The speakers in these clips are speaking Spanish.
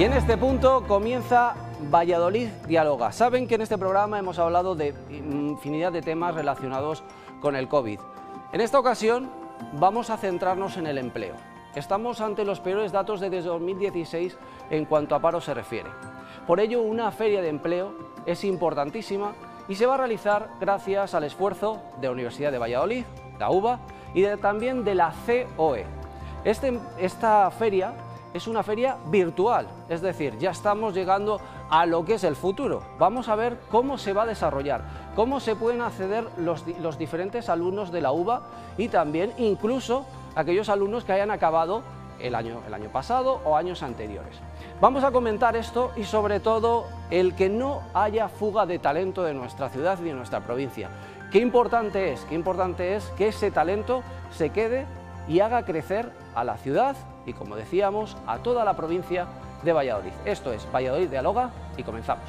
Y en este punto comienza Valladolid Dialoga. Saben que en este programa hemos hablado de infinidad de temas relacionados con el COVID. En esta ocasión vamos a centrarnos en el empleo. Estamos ante los peores datos desde 2016 en cuanto a paro se refiere. Por ello, una feria de empleo es importantísima y se va a realizar gracias al esfuerzo de la Universidad de Valladolid, la UVA, y también de la COE. Esta feria es una feria virtual, es decir, ya estamos llegando a lo que es el futuro. Vamos a ver cómo se va a desarrollar, cómo se pueden acceder los diferentes alumnos de la UVA y también incluso aquellos alumnos que hayan acabado el año pasado o años anteriores. Vamos a comentar esto y sobre todo el que no haya fuga de talento de nuestra ciudad y de nuestra provincia. Qué importante es que ese talento se quede y haga crecer a la ciudad y, como decíamos, a toda la provincia de Valladolid. Esto es Valladolid Dialoga y comenzamos.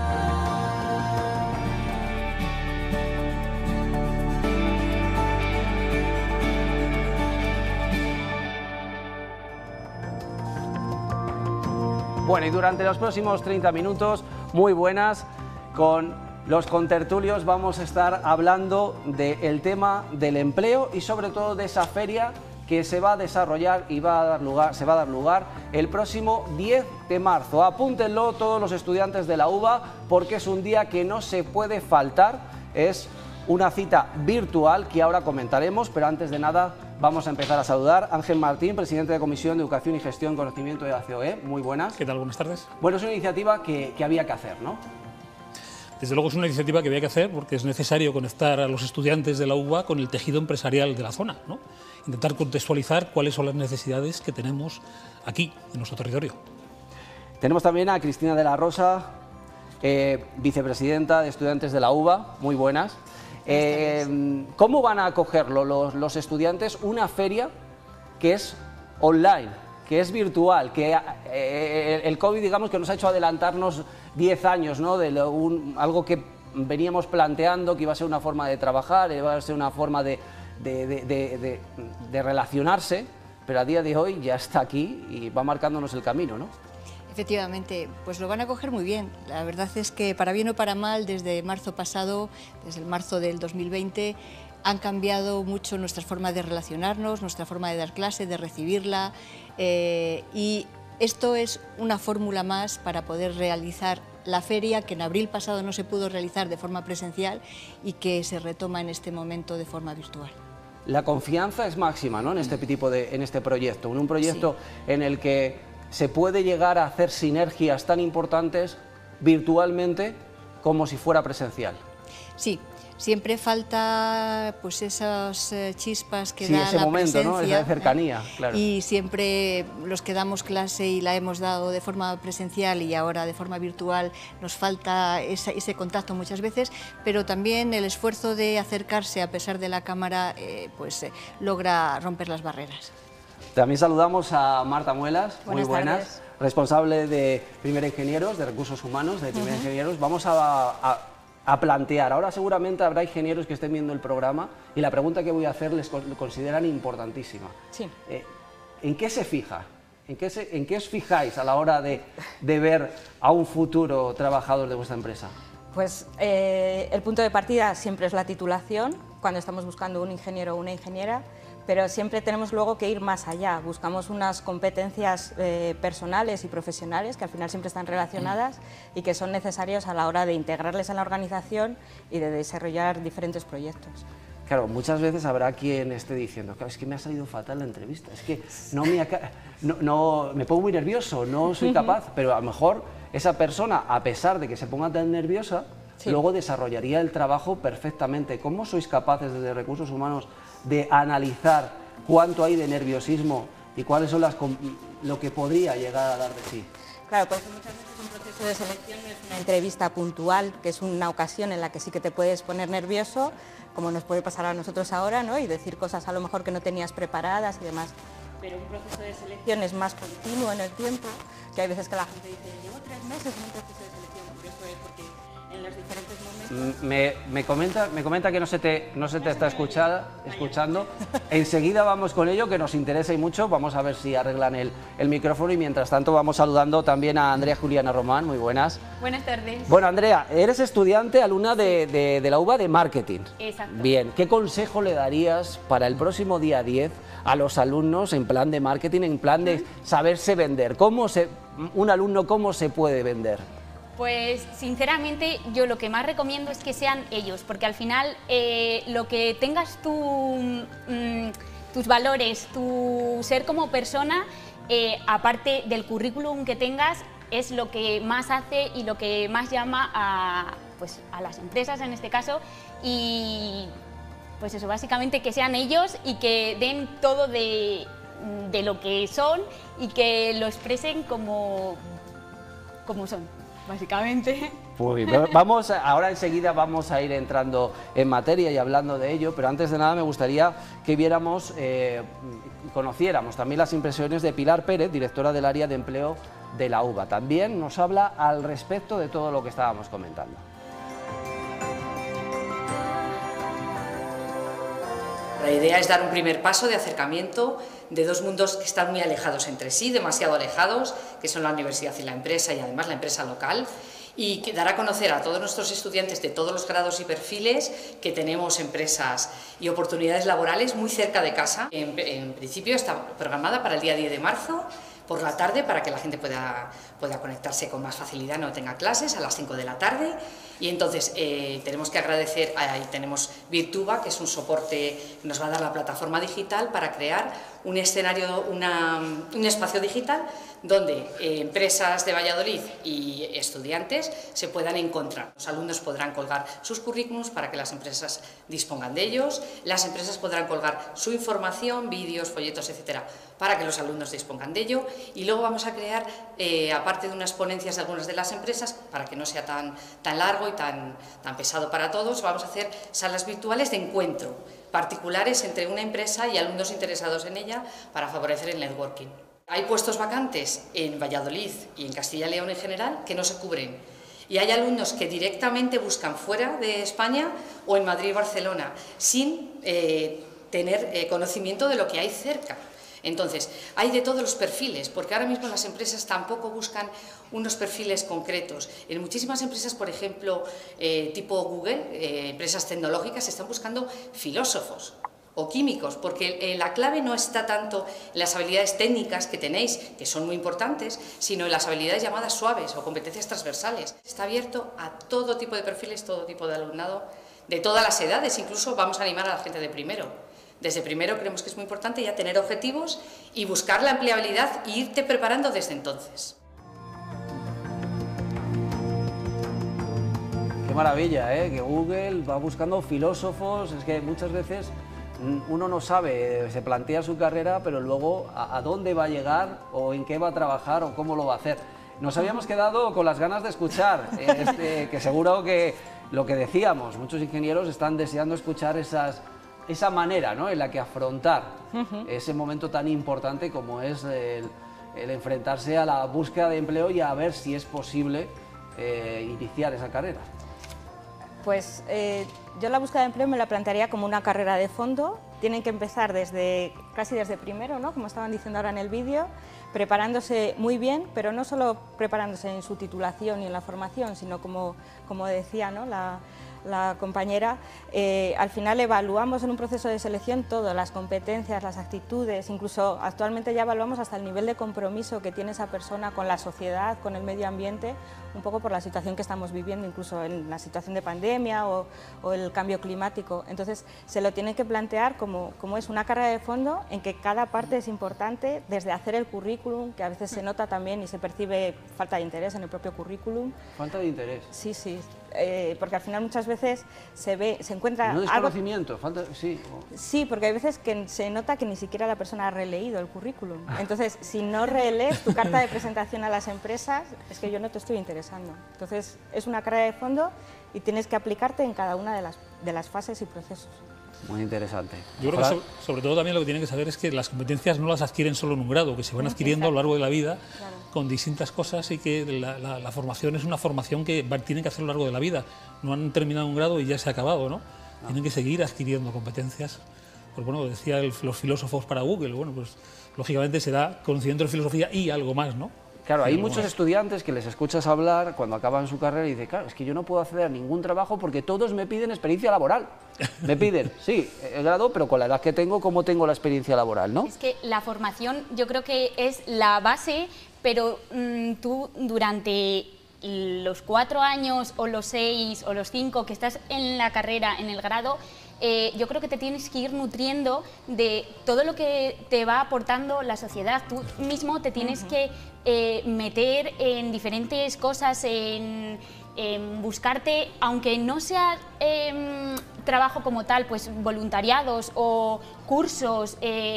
Bueno, y durante los próximos 30 minutos, muy buenas, con los contertulios vamos a estar hablando del tema del empleo y sobre todo de esa feria que se va a desarrollar y se va a dar lugar el próximo 10 de marzo. Apúntenlo todos los estudiantes de la UVA porque es un día que no se puede faltar, es una cita virtual que ahora comentaremos, pero antes de nada vamos a empezar a saludar. Ángel Martín, presidente de Comisión de Educación y Gestión Conocimiento de la COE, muy buenas. ¿Qué tal? Buenas tardes. Bueno, es una iniciativa que había que hacer, ¿no? Desde luego es una iniciativa que había que hacer porque es necesario conectar a los estudiantes de la UVA con el tejido empresarial de la zona, ¿no? Intentar contextualizar cuáles son las necesidades que tenemos aquí, en nuestro territorio. Tenemos también a Cristina de la Rosa, vicepresidenta de Estudiantes de la UVA, muy buenas. ¿Cómo van a acogerlo los estudiantes? Una feria que es online, que es virtual, que el COVID, digamos, que nos ha hecho adelantarnos 10 años, ¿no? De algo que veníamos planteando, que iba a ser una forma de trabajar, iba a ser una forma de relacionarse, pero a día de hoy ya está aquí y va marcándonos el camino, ¿no? Efectivamente, pues lo van a coger muy bien. La verdad es que, para bien o para mal, desde marzo pasado, desde el marzo del 2020, han cambiado mucho nuestras formas de relacionarnos, nuestra forma de dar clase, de recibirla, y esto es una fórmula más para poder realizar la feria que en abril pasado no se pudo realizar de forma presencial y que se retoma en este momento de forma virtual. La confianza es máxima, ¿no? En este proyecto, en un proyecto sí, en el que se puede llegar a hacer sinergias tan importantes virtualmente como si fuera presencial. Sí, siempre falta pues esas chispas que sí, da ese la momento, presencia, ¿no? Esa cercanía, claro. Y siempre los que damos clase y la hemos dado de forma presencial y ahora de forma virtual, nos falta ese contacto muchas veces, pero también el esfuerzo de acercarse a pesar de la cámara logra romper las barreras. También saludamos a Marta Muelas, muy buenas, tardes. Responsable de Primera Ingenieros, de Recursos Humanos de Primera Ingenieros. Vamos a plantear, ahora seguramente habrá ingenieros que estén viendo el programa y la pregunta que voy a hacer les consideran importantísima. Sí. ¿En qué se fija? ¿En qué os fijáis a la hora de ver a un futuro trabajador de vuestra empresa? Pues el punto de partida siempre es la titulación, cuando estamos buscando un ingeniero o una ingeniera, pero siempre tenemos luego que ir más allá. Buscamos unas competencias personales y profesionales que al final siempre están relacionadas y que son necesarias a la hora de integrarles en la organización y de desarrollar diferentes proyectos. Claro, muchas veces habrá quien esté diciendo, claro, es que me ha salido fatal la entrevista, es que me pongo muy nervioso, no soy capaz, pero a lo mejor esa persona, a pesar de que se ponga tan nerviosa, sí, luego desarrollaría el trabajo perfectamente. ¿Cómo sois capaces desde Recursos Humanos de analizar cuánto hay de nerviosismo y cuáles son lo que podría llegar a dar de sí? Claro, pues muchas veces un proceso de selección no es una entrevista puntual, que es una ocasión en la que sí que te puedes poner nervioso, como nos puede pasar a nosotros ahora, ¿no? Y decir cosas a lo mejor que no tenías preparadas y demás. pero un proceso de selección es más continuo en el tiempo, que hay veces que la gente dice, llevo 3 meses en un proceso de selección, pero eso es porque en los diferentes momentos... Me comenta que no se te está escuchando. Enseguida vamos con ello, que nos interesa y mucho. Vamos a ver si arreglan el micrófono y mientras tanto vamos saludando también a Andrea Juliana Román. Muy buenas. Buenas tardes. Bueno, Andrea, eres estudiante, alumna de la UBA de Marketing. Exacto. Bien, ¿qué consejo le darías para el próximo día 10 a los alumnos en plan de marketing, en plan de saberse vender? Un alumno, ¿cómo se puede vender? Pues sinceramente yo lo que más recomiendo es que sean ellos, porque al final lo que tengas tus valores, tu ser como persona, aparte del currículum que tengas, es lo que más hace y lo que más llama a las empresas en este caso, y pues eso, básicamente que sean ellos y que den todo de lo que son y que lo expresen como son, básicamente. Pues ahora enseguida vamos a ir entrando en materia y hablando de ello, pero antes de nada me gustaría que viéramos, conociéramos también las impresiones de Pilar Pérez, directora del área de empleo de la UBA. También nos habla al respecto de todo lo que estábamos comentando. La idea es dar un primer paso de acercamiento de dos mundos que están muy alejados entre sí, demasiado alejados, que son la universidad y la empresa, y además la empresa local, y que dar a conocer a todos nuestros estudiantes de todos los grados y perfiles que tenemos empresas y oportunidades laborales muy cerca de casa. En principio está programada para el día 10 de marzo, por la tarde, para que la gente pueda conectarse con más facilidad, no tenga clases, a las 5 de la tarde. Y entonces tenemos que agradecer, ahí tenemos Virtuba, que es un soporte que nos va a dar la plataforma digital para crear un escenario, un espacio digital donde empresas de Valladolid y estudiantes se puedan encontrar. Los alumnos podrán colgar sus currículums para que las empresas dispongan de ellos, las empresas podrán colgar su información, vídeos, folletos, etcétera, para que los alumnos dispongan de ello, y luego vamos a crear, aparte de unas ponencias de algunas de las empresas, para que no sea tan largo y tan pesado para todos, vamos a hacer salas virtuales de encuentro, particulares entre una empresa y alumnos interesados en ella, para favorecer el networking. Hay puestos vacantes en Valladolid y en Castilla y León en general que no se cubren, y hay alumnos que directamente buscan fuera de España o en Madrid y Barcelona, sin tener conocimiento de lo que hay cerca. Entonces, hay de todos los perfiles, porque ahora mismo las empresas tampoco buscan unos perfiles concretos. En muchísimas empresas, por ejemplo, tipo Google, empresas tecnológicas, están buscando filósofos o químicos, porque la clave no está tanto en las habilidades técnicas que tenéis, que son muy importantes, sino en las habilidades llamadas suaves o competencias transversales. Está abierto a todo tipo de perfiles, todo tipo de alumnado, de todas las edades, incluso vamos a animar a la gente de primero. Desde primero creemos que es muy importante ya tener objetivos y buscar la empleabilidad e irte preparando desde entonces. Qué maravilla, ¿eh? Que Google va buscando filósofos. Es que muchas veces uno no sabe, se plantea su carrera, pero luego a dónde va a llegar o en qué va a trabajar o cómo lo va a hacer. Nos habíamos quedado con las ganas de escuchar, que seguro que lo que decíamos, muchos ingenieros están deseando escuchar esa manera, ¿no?, en la que afrontar ese momento tan importante como es el enfrentarse a la búsqueda de empleo y a ver si es posible iniciar esa carrera. Pues yo la búsqueda de empleo me la plantearía como una carrera de fondo. Tienen que empezar casi desde primero, ¿no?, como estaban diciendo ahora en el vídeo, preparándose muy bien, pero no solo preparándose en su titulación y en la formación, sino como decía, ¿no?, la compañera, al final evaluamos en un proceso de selección todo, las competencias, las actitudes, incluso actualmente ya evaluamos hasta el nivel de compromiso que tiene esa persona con la sociedad, con el medio ambiente, un poco por la situación que estamos viviendo, incluso en la situación de pandemia o el cambio climático. Entonces se lo tienen que plantear como es una carrera de fondo en que cada parte es importante, desde hacer el currículum, que a veces se nota también y se percibe falta de interés en el propio currículum. ¿Falta de interés? Sí, sí. Porque al final muchas veces se encuentra no desconocimiento, falta, sí. Sí, porque hay veces que se nota que ni siquiera la persona ha releído el currículum. Entonces, si no relees tu carta de presentación a las empresas, es que yo no te estoy interesando. Entonces, es una carrera de fondo y tienes que aplicarte en cada una de las fases y procesos. Muy interesante. Yo creo que sobre todo también lo que tienen que saber es que las competencias no las adquieren solo en un grado, que se van adquiriendo a lo largo de la vida con distintas cosas, y que la formación es una formación que tienen que hacer a lo largo de la vida. No han terminado un grado y ya se ha acabado, ¿no? Tienen que seguir adquiriendo competencias. Pues bueno, decía los filósofos para Google, bueno, pues lógicamente será conocimiento de filosofía y algo más, ¿no? Claro, hay muchos estudiantes que les escuchas hablar cuando acaban su carrera y dicen, claro, es que yo no puedo acceder a ningún trabajo porque todos me piden experiencia laboral. Me piden, sí, el grado, pero con la edad que tengo, ¿cómo tengo la experiencia laboral, no? Es que la formación yo creo que es la base, pero tú durante los 4 años o los 6 o los 5 que estás en la carrera, en el grado, yo creo que te tienes que ir nutriendo de todo lo que te va aportando la sociedad. Tú mismo te tienes que meter en diferentes cosas, en buscarte, aunque no sea trabajo como tal, pues voluntariados o cursos,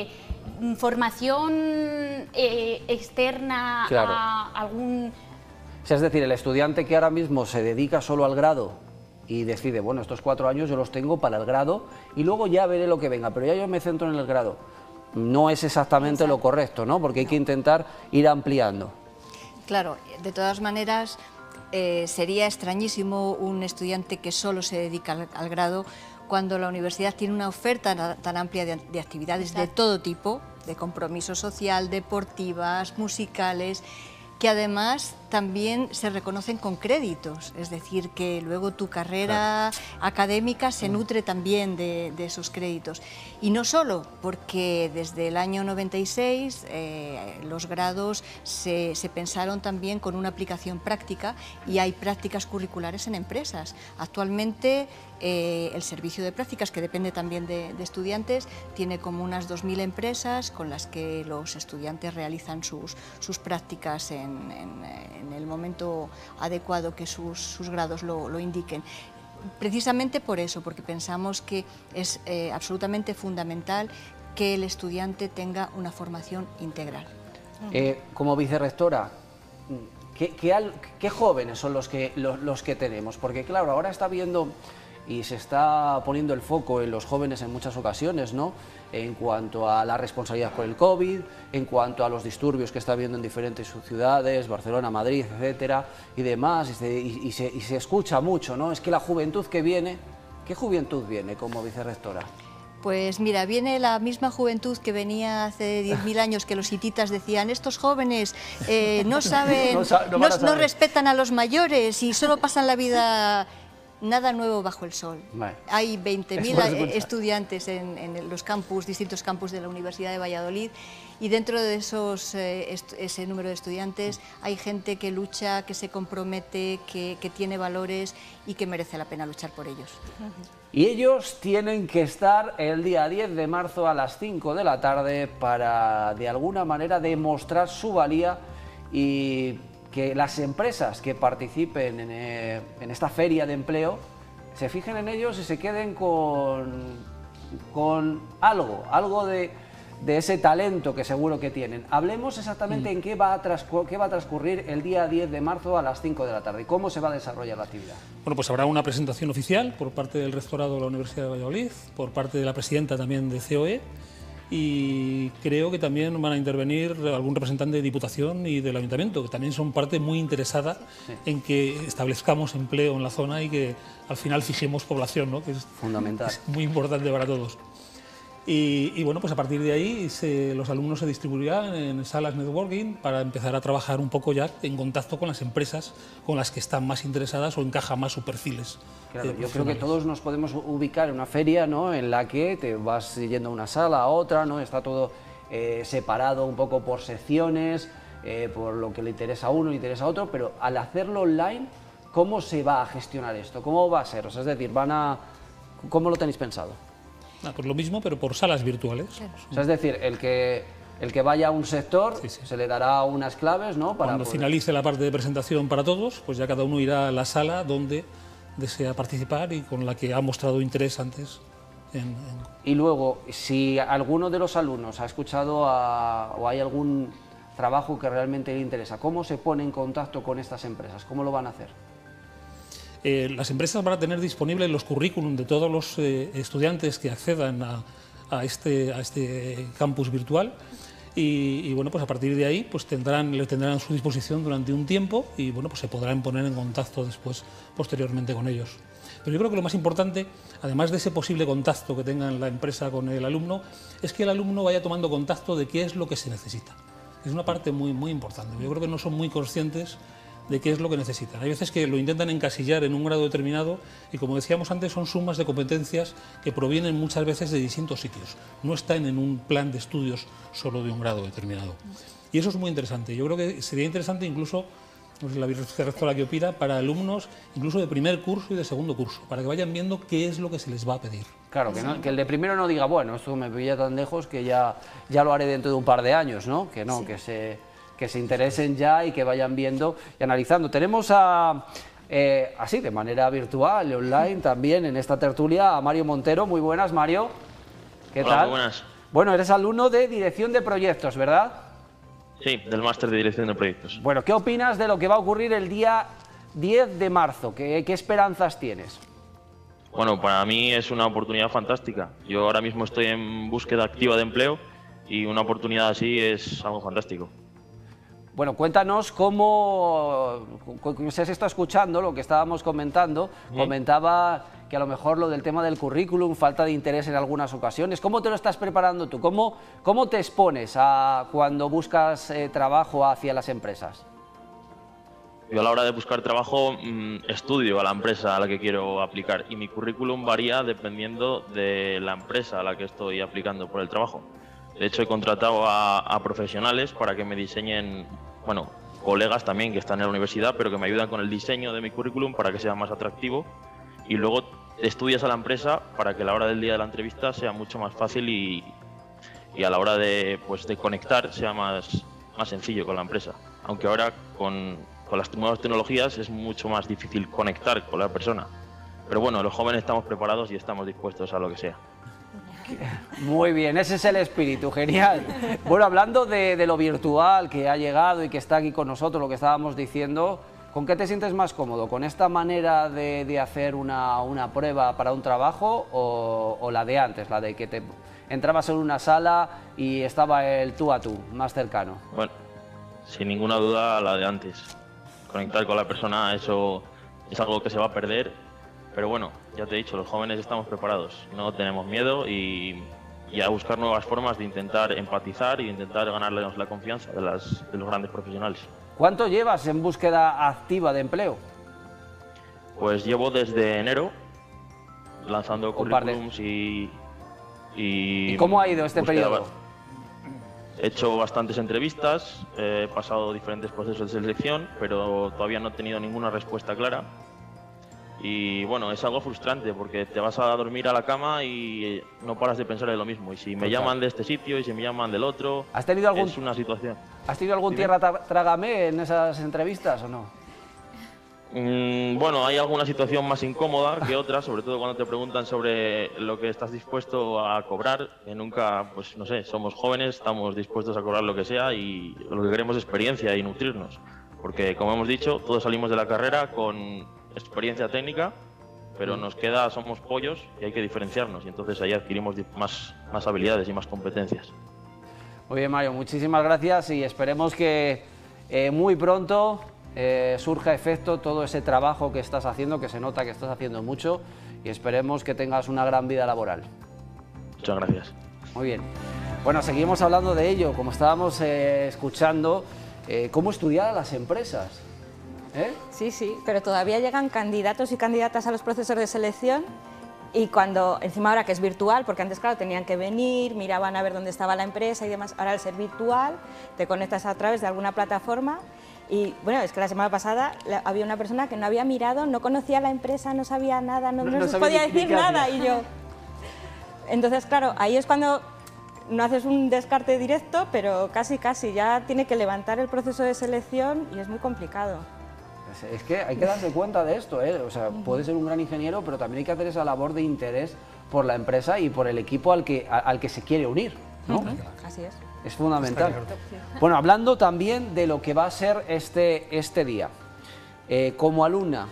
formación externa a algún... O sea, es decir, el estudiante que ahora mismo se dedica solo al grado y decide, bueno, estos 4 años yo los tengo para el grado y luego ya veré lo que venga, pero ya yo me centro en el grado. No es exactamente lo correcto, ¿no? Porque hay que intentar ir ampliando. Claro, de todas maneras, sería extrañísimo un estudiante que solo se dedica al grado cuando la universidad tiene una oferta tan amplia de actividades de todo tipo, de compromiso social, deportivas, musicales, que además también se reconocen con créditos, es decir, que luego tu carrera académica se nutre también de esos créditos. Y no solo, porque desde el año 96 los grados se pensaron también con una aplicación práctica y hay prácticas curriculares en empresas. Actualmente el servicio de prácticas, que depende también de estudiantes, tiene como unas 2000 empresas con las que los estudiantes realizan sus prácticas en el momento adecuado que sus grados lo indiquen. Precisamente por eso, porque pensamos que es absolutamente fundamental que el estudiante tenga una formación integral. Como vicerrectora, ¿qué jóvenes son los que tenemos? Porque claro, ahora está viendo y se está poniendo el foco en los jóvenes en muchas ocasiones, ¿no? En cuanto a la responsabilidad por el COVID, en cuanto a los disturbios que está habiendo en diferentes ciudades, Barcelona, Madrid, etcétera, y demás, y se escucha mucho, ¿no? Es que la juventud que viene, ¿qué juventud viene como vicerrectora? Pues mira, viene la misma juventud que venía hace 10.000 años, que los hititas decían, estos jóvenes no saben, no respetan a los mayores y solo pasan la vida... Nada nuevo bajo el sol. Vale. Hay 20.000 estudiantes en los campus, distintos campus de la Universidad de Valladolid, y dentro de ese número de estudiantes hay gente que lucha, que se compromete, que tiene valores y que merece la pena luchar por ellos. Y ellos tienen que estar el día 10 de marzo a las 5 de la tarde para, de alguna manera, demostrar su valía y que las empresas que participen en esta feria de empleo se fijen en ellos y se queden con algo de ese talento que seguro que tienen. Hablemos exactamente en qué va a transcurrir el día 10 de marzo a las 5 de la tarde. ¿Cómo se va a desarrollar la actividad? Bueno, pues habrá una presentación oficial por parte del rectorado de la Universidad de Valladolid, por parte de la presidenta también de COE, y creo que también van a intervenir algún representante de Diputación y del Ayuntamiento, que también son parte muy interesada en que establezcamos empleo en la zona y que al final fijemos población, ¿no? Que es fundamental, es muy importante para todos. Y bueno, pues a partir de ahí los alumnos se distribuirán en salas networking para empezar a trabajar un poco ya en contacto con las empresas con las que están más interesadas o encaja más sus perfiles. Claro, yo creo que todos nos podemos ubicar en una feria, ¿no?, en la que te vas yendo a una sala a otra, ¿no? Está todo separado un poco por secciones, por lo que le interesa a uno, le interesa a otro, pero al hacerlo online, ¿cómo se va a gestionar esto? ¿Cómo va a ser? O sea, es decir, ¿cómo lo tenéis pensado? Pues lo mismo, pero por salas virtuales. O sea, es decir, el que vaya a un sector se le dará unas claves, ¿no? Cuando finalice la parte de presentación para todos, pues ya cada uno irá a la sala donde desea participar y con la que ha mostrado interés antes. Y luego, si alguno de los alumnos ha escuchado o hay algún trabajo que realmente le interesa, ¿cómo se pone en contacto con estas empresas? ¿Cómo lo van a hacer? Las empresas van a tener disponibles los currículum de todos los estudiantes que accedan a este campus virtual y bueno, pues a partir de ahí pues les tendrán a su disposición durante un tiempo y bueno, pues se podrán poner en contacto después, posteriormente con ellos. Pero yo creo que lo más importante, además de ese posible contacto que tenga la empresa con el alumno, es que el alumno vaya tomando contacto de qué es lo que se necesita. Es una parte muy, muy importante. Yo creo que no son muy conscientes de qué es lo que necesitan. Hay veces que lo intentan encasillar en un grado determinado y, como decíamos antes, son sumas de competencias que provienen muchas veces de distintos sitios. No están en un plan de estudios solo de un grado determinado. Y eso es muy interesante. Yo creo que sería interesante incluso, no sé la vicerrectora que opina, para alumnos incluso de primer curso y de segundo curso, para que vayan viendo qué es lo que se les va a pedir. Claro, que el de primero no diga, bueno, esto me pilla tan lejos que ya lo haré dentro de un par de años, ¿no? Que no, sí. que se interesen ya y que vayan viendo y analizando. Tenemos así, de manera virtual, online también, en esta tertulia, a Mario Montero. Muy buenas, Mario. ¿Qué tal? Muy buenas. Bueno, eres alumno de Dirección de Proyectos, ¿verdad? Sí, del máster de Dirección de Proyectos. Bueno, ¿qué opinas de lo que va a ocurrir el día 10 de marzo? ¿Qué esperanzas tienes? Bueno, para mí es una oportunidad fantástica. Yo ahora mismo estoy en búsqueda activa de empleo y una oportunidad así es algo fantástico. Bueno, cuéntanos cómo se has estado escuchando lo que estábamos comentando. Comentaba que a lo mejor lo del tema del currículum, falta de interés en algunas ocasiones. ¿Cómo te lo estás preparando tú? ¿Cómo te expones cuando buscas trabajo hacia las empresas? Yo a la hora de buscar trabajo estudio a la empresa a la que quiero aplicar y mi currículum varía dependiendo de la empresa a la que estoy aplicando por el trabajo. De hecho, he contratado a profesionales para que me diseñen, bueno, colegas también que están en la universidad, pero que me ayudan con el diseño de mi currículum para que sea más atractivo. Y luego estudias a la empresa para que a la hora del día de la entrevista sea mucho más fácil y a la hora de conectar sea más sencillo con la empresa. Aunque ahora con las nuevas tecnologías es mucho más difícil conectar con la persona. Pero bueno, los jóvenes estamos preparados y estamos dispuestos a lo que sea. Muy bien, ese es el espíritu, genial. Bueno, hablando de lo virtual que ha llegado y que está aquí con nosotros, lo que estábamos diciendo, ¿con qué te sientes más cómodo? ¿Con esta manera de hacer una prueba para un trabajo o la de antes, la de que te entrabas en una sala y estaba el tú a tú, más cercano? Bueno, sin ninguna duda la de antes. Conectar con la persona, eso es algo que se va a perder. Pero bueno, ya te he dicho, los jóvenes estamos preparados, no tenemos miedo y a buscar nuevas formas de intentar empatizar y de intentar ganarles la confianza de los grandes profesionales. ¿Cuánto llevas en búsqueda activa de empleo? Pues llevo desde enero lanzando currículums ¿Y cómo ha ido este periodo? He hecho bastantes entrevistas, he pasado diferentes procesos de selección, pero todavía no he tenido ninguna respuesta clara. Y bueno, es algo frustrante porque te vas a dormir a la cama y no paras de pensar en lo mismo. Y si me llaman de este sitio y si me llaman del otro, es una situación. ¿Has tenido algún tierra trágame en esas entrevistas o no? Bueno, hay alguna situación más incómoda que otra, sobre todo cuando te preguntan sobre lo que estás dispuesto a cobrar, que nunca, pues no sé, somos jóvenes, estamos dispuestos a cobrar lo que sea y lo que queremos es experiencia y nutrirnos. Porque, como hemos dicho, todos salimos de la carrera con experiencia técnica, pero somos pollos y hay que diferenciarnos y entonces ahí adquirimos más habilidades y más competencias. Muy bien, Mario, muchísimas gracias y esperemos que muy pronto surja efecto todo ese trabajo que estás haciendo, que se nota que estás haciendo mucho y esperemos que tengas una gran vida laboral. Muchas gracias. Muy bien. Bueno, seguimos hablando de ello, como estábamos escuchando, cómo estudiar a las empresas. Sí, sí, pero todavía llegan candidatos y candidatas a los procesos de selección y cuando, encima ahora que es virtual, porque antes claro tenían que venir, miraban a ver dónde estaba la empresa y demás, ahora al ser virtual te conectas a través de alguna plataforma y bueno, es que la semana pasada había una persona que no había mirado, no conocía la empresa, no sabía nada, no se podía decir nada y yo... Entonces claro, ahí es cuando no haces un descarte directo, pero casi ya tiene que levantar el proceso de selección y es muy complicado. Es que hay que darse cuenta de esto, o sea, puede ser un gran ingeniero, pero también hay que hacer esa labor de interés por la empresa y por el equipo al que se quiere unir, ¿no? Así es. Es fundamental. Bueno, hablando también de lo que va a ser este día, como alumna,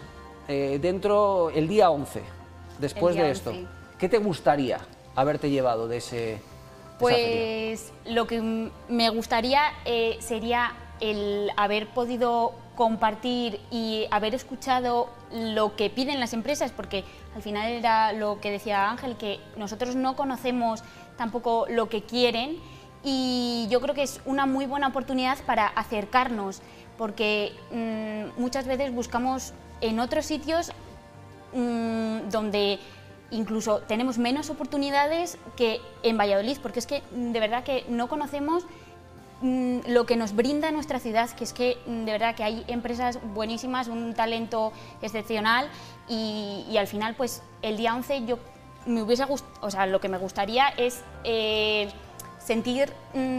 dentro el día 11, después El día de esto, 11. ¿qué te gustaría haberte llevado de esa feria? Pues lo que me gustaría sería el haber podido compartir y haber escuchado lo que piden las empresas, porque al final era lo que decía Ángel, que nosotros no conocemos tampoco lo que quieren, y yo creo que es una muy buena oportunidad para acercarnos, porque muchas veces buscamos en otros sitios donde incluso tenemos menos oportunidades que en Valladolid, porque es que de verdad que no conocemos lo que nos brinda nuestra ciudad, que es que de verdad que hay empresas buenísimas, un talento excepcional, y al final pues el día 11 yo me hubiese gustado, o sea, lo que me gustaría es sentir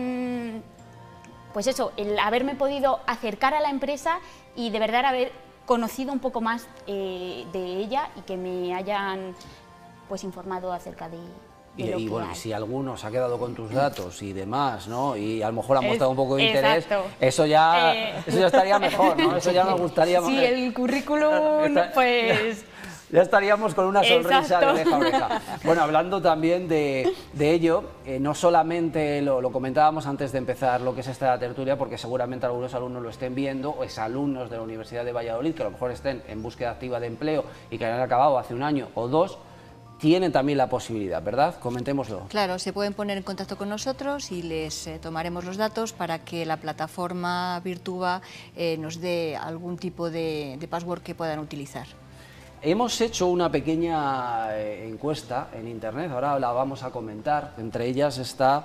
pues eso, el haberme podido acercar a la empresa y de verdad haber conocido un poco más de ella, y que me hayan pues informado acerca de lo Y que bueno, hay. si alguno se ha quedado con tus datos y demás, ¿no? Y a lo mejor ha mostrado un poco de interés, exacto. eso ya estaría mejor, ¿no? Eso ya me gustaría más. Sí, el currículum, pues Ya estaríamos con una sonrisa exacto. de oreja a oreja. Bueno, hablando también de ello, no solamente lo comentábamos antes de empezar lo que es esta tertulia, porque seguramente algunos alumnos lo estén viendo, o exalumnos de la Universidad de Valladolid, que a lo mejor estén en búsqueda activa de empleo y que hayan acabado hace un año o dos, tienen también la posibilidad, ¿verdad? Comentémoslo. Claro, se pueden poner en contacto con nosotros y les tomaremos los datos para que la plataforma Virtuva nos dé algún tipo de password que puedan utilizar. Hemos hecho una pequeña encuesta en internet, ahora la vamos a comentar. Entre ellas está,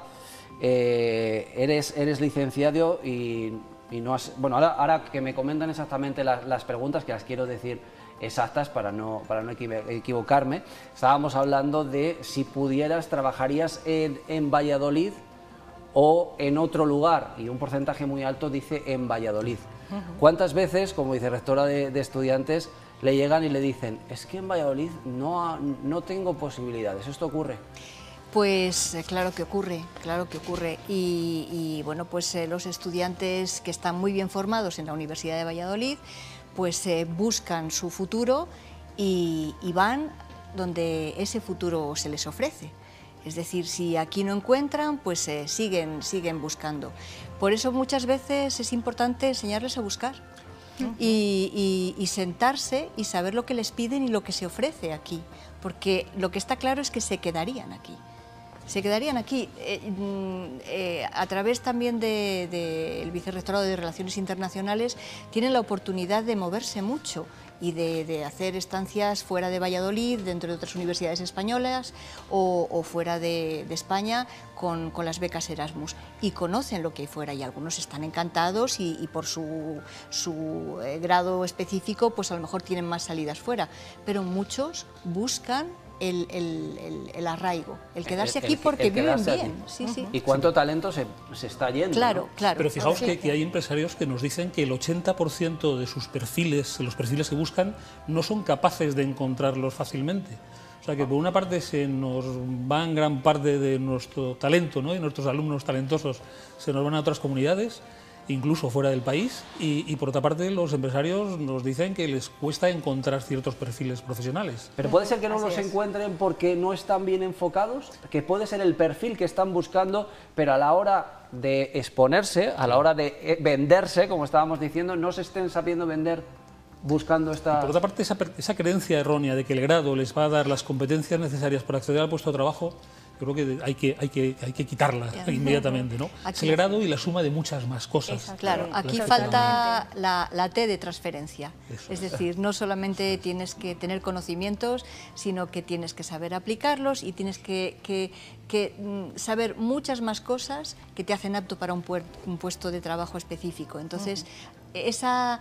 eres licenciado y no has... Bueno, ahora que me comentan exactamente las preguntas, que las quiero decir exactas para no equivocarme, estábamos hablando de si pudieras, trabajarías en Valladolid o en otro lugar, y un porcentaje muy alto dice en Valladolid. ¿Cuántas veces, como vicerrectora de estudiantes, le llegan y le dicen, es que en Valladolid no tengo posibilidades? ¿Esto ocurre? Pues claro que ocurre, y bueno, pues los estudiantes que están muy bien formados en la Universidad de Valladolid pues buscan su futuro y van donde ese futuro se les ofrece. Es decir, si aquí no encuentran, pues siguen buscando. Por eso muchas veces es importante enseñarles a buscar y sentarse y saber lo que les piden y lo que se ofrece aquí, porque lo que está claro es que se quedarían aquí. Se quedarían aquí. A través también del Vicerrectorado de Relaciones Internacionales tienen la oportunidad de moverse mucho y de hacer estancias fuera de Valladolid, dentro de otras universidades españolas o fuera de España con las becas Erasmus, y conocen lo que hay fuera, y algunos están encantados y por su grado específico pues a lo mejor tienen más salidas fuera, pero muchos buscan el arraigo, el quedarse aquí porque viven bien. Sí, sí. ¿Y cuánto talento se está yendo? Claro, ¿no? claro. Pero fijaos que hay empresarios que nos dicen que el 80% de sus perfiles, los perfiles que buscan, no son capaces de encontrarlos fácilmente. O sea que por una parte se nos van gran parte de nuestro talento, ¿no? Y nuestros alumnos talentosos se nos van a otras comunidades, incluso fuera del país, y por otra parte los empresarios nos dicen que les cuesta encontrar ciertos perfiles profesionales. Pero puede ser que no los encuentren porque no están bien enfocados, que puede ser el perfil que están buscando, pero a la hora de exponerse, a la hora de venderse, como estábamos diciendo, no se estén sabiendo vender buscando esta... Por otra parte, esa creencia errónea de que el grado les va a dar las competencias necesarias para acceder al puesto de trabajo, yo creo que hay que quitarla inmediatamente, ¿no? Es el grado y la suma de muchas más cosas. Claro, aquí falta la T de transferencia. Es decir, no solamente tienes que tener conocimientos, sino que tienes que saber aplicarlos y tienes que saber muchas más cosas que te hacen apto para un puesto de trabajo específico. Entonces, esa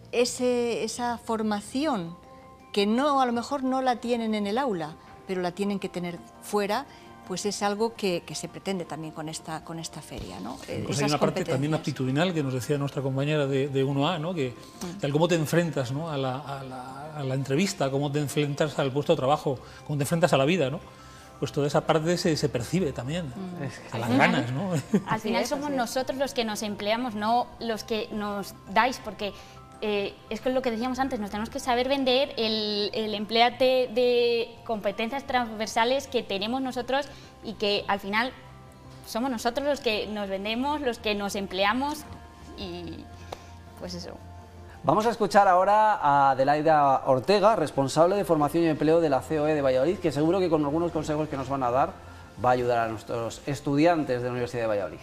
formación que a lo mejor no la tienen en el aula, pero la tienen que tener fuera, pues es algo que se pretende también con esta feria, ¿no? Pues hay una parte también aptitudinal que nos decía nuestra compañera de 1A, ¿no? Que tal cómo te enfrentas, ¿no? a la entrevista, cómo te enfrentas al puesto de trabajo, cómo te enfrentas a la vida, ¿no? Pues toda esa parte se percibe también, a las ganas, ¿no? Al final somos nosotros los que nos empleamos, no los que nos dais, porque es que lo que decíamos antes, nos tenemos que saber vender el empleate de competencias transversales que tenemos nosotros y que al final somos nosotros los que nos vendemos, los que nos empleamos y pues eso. Vamos a escuchar ahora a Adelaida Ortega, responsable de formación y empleo de la COE de Valladolid, que seguro que con algunos consejos que nos van a dar va a ayudar a nuestros estudiantes de la Universidad de Valladolid.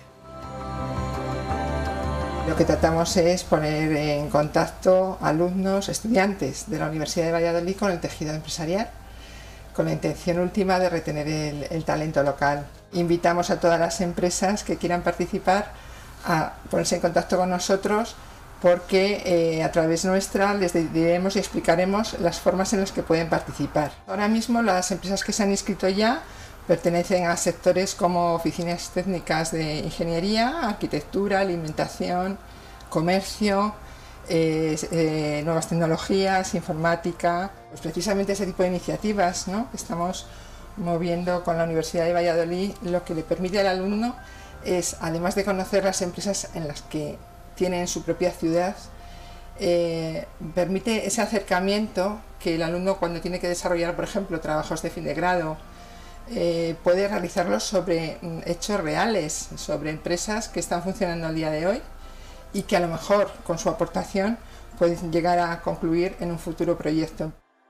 Lo que tratamos es poner en contacto alumnos, estudiantes de la Universidad de Valladolid con el tejido empresarial, con la intención última de retener el talento local. Invitamos a todas las empresas que quieran participar a ponerse en contacto con nosotros, porque a través nuestra les diremos y explicaremos las formas en las que pueden participar. Ahora mismo las empresas que se han inscrito ya pertenecen a sectores como oficinas técnicas de ingeniería, arquitectura, alimentación, comercio, nuevas tecnologías, informática. Pues precisamente ese tipo de iniciativas, ¿no?, que estamos moviendo con la Universidad de Valladolid, lo que le permite al alumno es, además de conocer las empresas en las que tienen su propia ciudad, permite ese acercamiento que el alumno, cuando tiene que desarrollar, por ejemplo, trabajos de fin de grado, puede realizarlos sobre hechos reales, sobre empresas que están funcionando al día de hoy y que a lo mejor con su aportación pueden llegar a concluir en un futuro proyecto.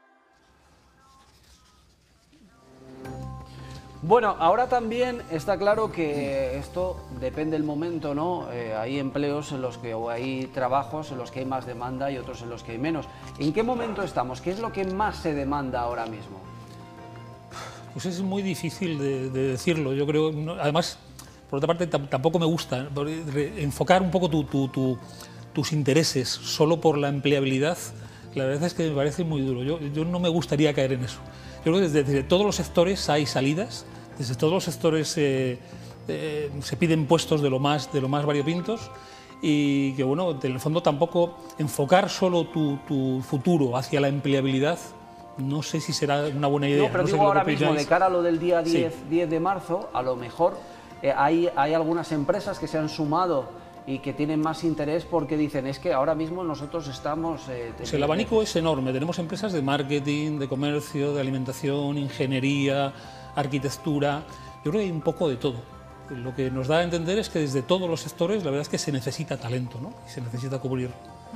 Bueno, ahora también está claro que esto depende del momento, ¿no? Hay empleos en los que, o hay trabajos en los que hay más demanda y otros en los que hay menos. ¿En qué momento estamos? ¿Qué es lo que más se demanda ahora mismo? Pues es muy difícil de decirlo. Yo creo, además, por otra parte, tampoco me gusta enfocar un poco tus intereses solo por la empleabilidad. La verdad es que me parece muy duro. Yo no me gustaría caer en eso. Yo creo que desde todos los sectores hay salidas, desde todos los sectores se piden puestos de lo más variopintos, y que, bueno, en el fondo tampoco enfocar solo tu futuro hacia la empleabilidad. No sé si será una buena idea. No, pero digo ahora mismo, de cara a lo del día 10 de marzo, a lo mejor hay algunas empresas que se han sumado y que tienen más interés porque dicen, es que ahora mismo nosotros estamos... Pues el abanico es enorme. Tenemos empresas de marketing, de comercio, de alimentación, ingeniería, arquitectura. Yo creo que hay un poco de todo. Lo que nos da a entender es que desde todos los sectores la verdad es que se necesita talento, ¿no? Y se necesita cubrir.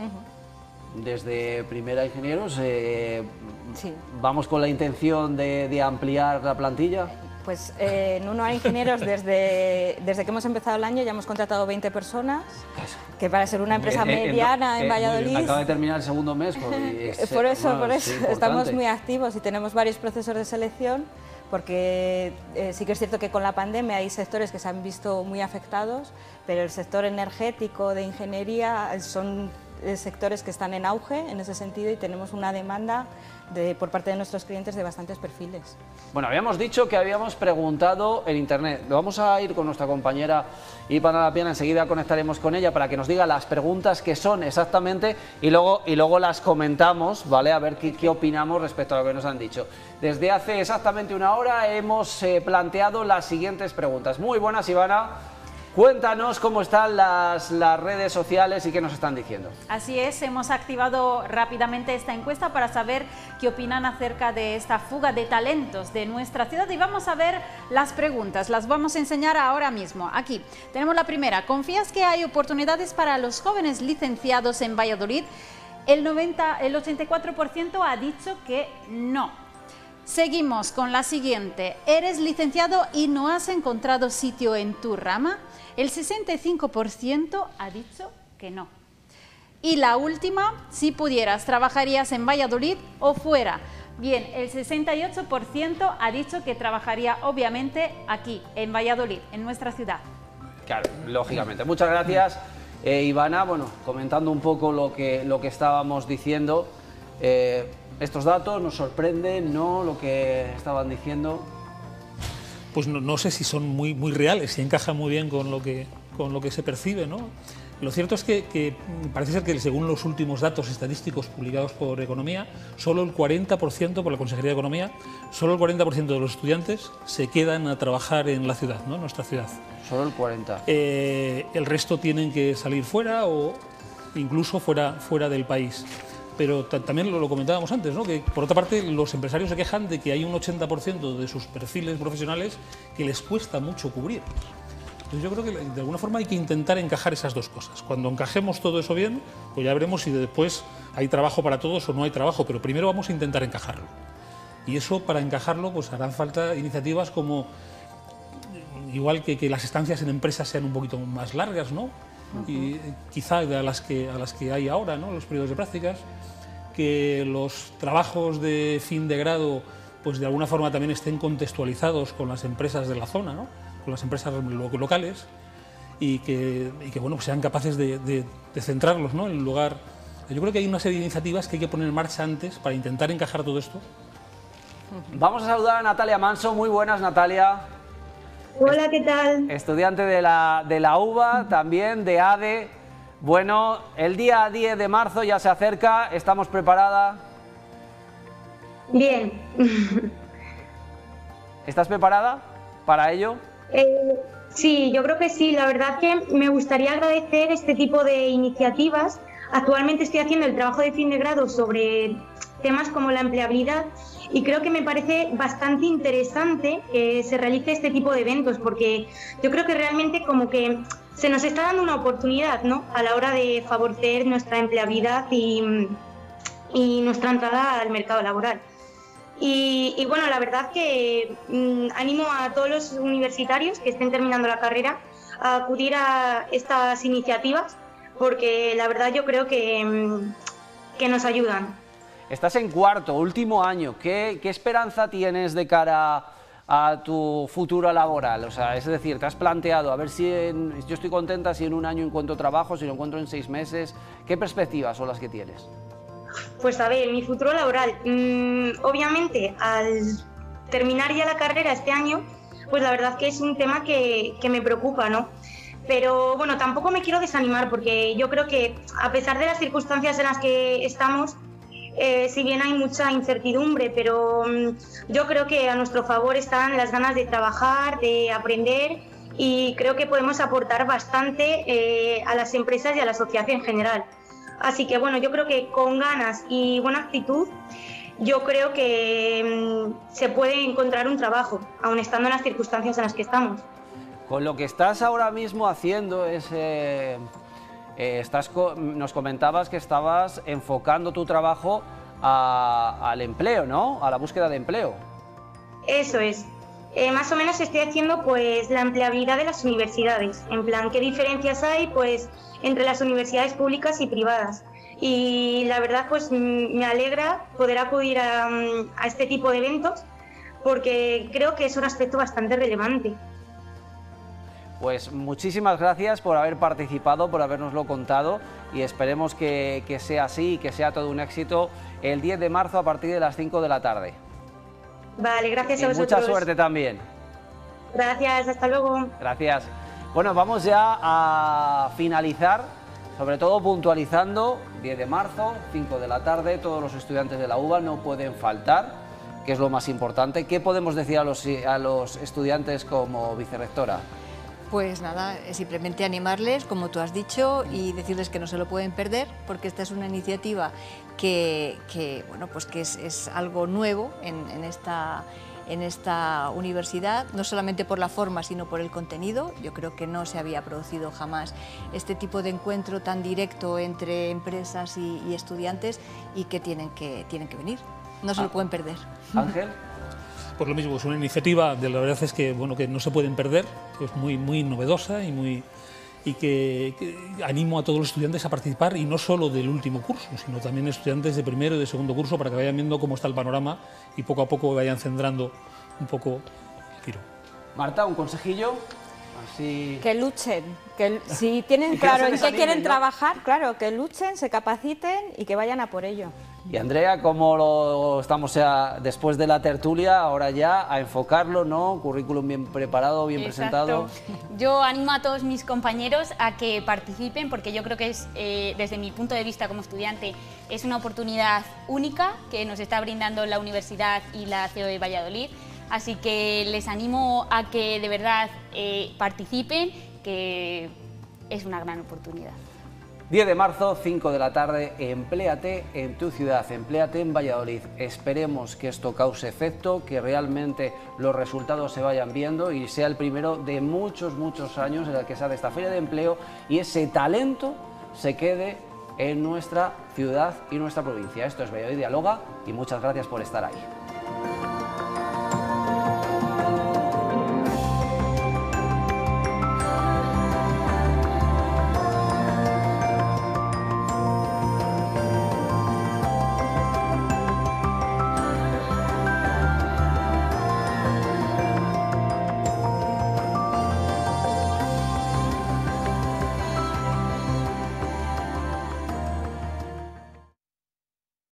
Desde Primera Ingenieros, ¿vamos con la intención de ampliar la plantilla? Pues en Nunoa Ingenieros, desde que hemos empezado el año, ya hemos contratado 20 personas, que para ser una empresa mediana en Valladolid... Acaba de terminar el segundo mes. Por eso estamos muy activos y tenemos varios procesos de selección, porque sí que es cierto que con la pandemia hay sectores que se han visto muy afectados, pero el sector energético, de ingeniería, son sectores que están en auge en ese sentido, y tenemos una demanda por parte de nuestros clientes de bastantes perfiles. Bueno, habíamos dicho que habíamos preguntado en internet. Vamos a ir con nuestra compañera Ivana Lapiana, enseguida conectaremos con ella para que nos diga las preguntas que son exactamente y luego las comentamos, ¿vale? A ver qué opinamos respecto a lo que nos han dicho. Desde hace exactamente una hora hemos planteado las siguientes preguntas. Muy buenas, Ivana. Cuéntanos cómo están las redes sociales y qué nos están diciendo. Así es, hemos activado rápidamente esta encuesta para saber qué opinan acerca de esta fuga de talentos de nuestra ciudad, y vamos a ver las preguntas, las vamos a enseñar ahora mismo. Aquí tenemos la primera: ¿confías que hay oportunidades para los jóvenes licenciados en Valladolid? El 84% ha dicho que no. Seguimos con la siguiente: ¿eres licenciado y no has encontrado sitio en tu rama? El 65% ha dicho que no. Y la última: si pudieras, ¿trabajarías en Valladolid o fuera? Bien, el 68% ha dicho que trabajaría obviamente aquí, en Valladolid, en nuestra ciudad. Claro, lógicamente. Muchas gracias, Ivana. Bueno, comentando un poco lo que estábamos diciendo, estos datos nos sorprenden, ¿no?, lo que estaban diciendo. Pues no sé si son muy reales, si encajan muy bien con lo que se percibe, ¿no? Lo cierto es que parece ser que, según los últimos datos estadísticos publicados por Economía, solo el 40%, por la Consejería de Economía, solo el 40% de los estudiantes se quedan a trabajar en la ciudad, ¿no?, en nuestra ciudad. Solo el 40%. El resto tienen que salir fuera o incluso fuera del país. Pero también lo comentábamos antes, ¿no? Que por otra parte los empresarios se quejan de que hay un 80% de sus perfiles profesionales que les cuesta mucho cubrir. Entonces yo creo que de alguna forma hay que intentar encajar esas dos cosas. Cuando encajemos todo eso bien, pues ya veremos si después hay trabajo para todos o no hay trabajo, pero primero vamos a intentar encajarlo. Y eso, para encajarlo, pues harán falta iniciativas como, igual que las estancias en empresas sean un poquito más largas, ¿no? Y quizá a las que hay ahora, ¿no? Los periodos de prácticas, que los trabajos de fin de grado pues de alguna forma también estén contextualizados con las empresas de la zona, ¿no? Con las empresas locales, y que bueno, pues sean capaces de centrarlos, ¿no? En el lugar. Yo creo que hay una serie de iniciativas que hay que poner en marcha antes para intentar encajar todo esto. Vamos a saludar a Natalia Manso. Muy buenas, Natalia. Hola, ¿qué tal? Estudiante de la UBA, también de ADE. Bueno, el día 10 de marzo ya se acerca, ¿estamos preparada? Bien. ¿Estás preparada para ello? Sí, yo creo que sí. La verdad que me gustaría agradecer este tipo de iniciativas. Actualmente estoy haciendo el trabajo de fin de grado sobre temas como la empleabilidad y creo que me parece bastante interesante que se realice este tipo de eventos, porque yo creo que realmente como que se nos está dando una oportunidad, ¿no?, a la hora de favorecer nuestra empleabilidad y nuestra entrada al mercado laboral. Y bueno, la verdad que animo a todos los universitarios que estén terminando la carrera a acudir a estas iniciativas, porque la verdad yo creo que nos ayudan. Estás en cuarto, último año. ¿Qué esperanza tienes de cara a tu futuro laboral? O sea, es decir, te has planteado, a ver si yo estoy contenta si en un año encuentro trabajo, si lo encuentro en 6 meses. ¿Qué perspectivas son las que tienes? Pues a ver, mi futuro laboral, obviamente al terminar ya la carrera este año, pues la verdad que es un tema que me preocupa, ¿no? Pero bueno, tampoco me quiero desanimar, porque yo creo que a pesar de las circunstancias en las que estamos, si bien hay mucha incertidumbre, pero yo creo que a nuestro favor están las ganas de trabajar, de aprender, y creo que podemos aportar bastante a las empresas y a la sociedad en general. Así que bueno, yo creo que con ganas y buena actitud, yo creo que se puede encontrar un trabajo, aun estando en las circunstancias en las que estamos. Con lo que estás ahora mismo haciendo nos comentabas que estabas enfocando tu trabajo al empleo, ¿no? A la búsqueda de empleo. Eso es. Más o menos estoy haciendo pues la empleabilidad de las universidades. En plan, ¿qué diferencias hay pues entre las universidades públicas y privadas? Y la verdad pues me alegra poder acudir a este tipo de eventos, porque creo que es un aspecto bastante relevante. Pues muchísimas gracias por haber participado, por habernoslo contado, y esperemos que sea así y que sea todo un éxito el 10 de marzo a partir de las 5 de la tarde. Vale, gracias a vosotros. Mucha suerte también. Gracias, hasta luego. Gracias. Bueno, vamos ya a finalizar, sobre todo puntualizando, 10 de marzo, 5 de la tarde, todos los estudiantes de la UBA no pueden faltar, que es lo más importante. ¿Qué podemos decir a los estudiantes como vicerrectora? Pues nada, simplemente animarles, como tú has dicho, y decirles que no se lo pueden perder, porque esta es una iniciativa que es algo nuevo en esta universidad, no solamente por la forma, sino por el contenido. Yo creo que no se había producido jamás este tipo de encuentro tan directo entre empresas y estudiantes, y que tienen que venir, no se lo pueden perder. Ángel. Pues lo mismo, es una iniciativa, la verdad es que, bueno, que no se pueden perder, que es muy novedosa y que animo a todos los estudiantes a participar, y no solo del último curso, sino también estudiantes de primero y de segundo curso, para que vayan viendo cómo está el panorama y poco a poco vayan centrando un poco el tiro. Marta, ¿un consejillo? Así... Que luchen, que si tienen claro en qué quieren trabajar, claro, que luchen, se capaciten y que vayan a por ello. Y Andrea, ¿cómo estamos ya después de la tertulia, ahora ya a enfocarlo, ¿no? Currículum bien preparado, bien presentado. Yo animo a todos mis compañeros a que participen, porque yo creo que es, desde mi punto de vista como estudiante, es una oportunidad única que nos está brindando la universidad y la CEO de Valladolid. Así que les animo a que de verdad participen, que es una gran oportunidad. 10 de marzo, 5 de la tarde, empléate en tu ciudad, empléate en Valladolid. Esperemos que esto cause efecto, que realmente los resultados se vayan viendo y sea el primero de muchos años en el que se hace esta feria de empleo y ese talento se quede en nuestra ciudad y nuestra provincia. Esto es Valladolid Dialoga y muchas gracias por estar ahí.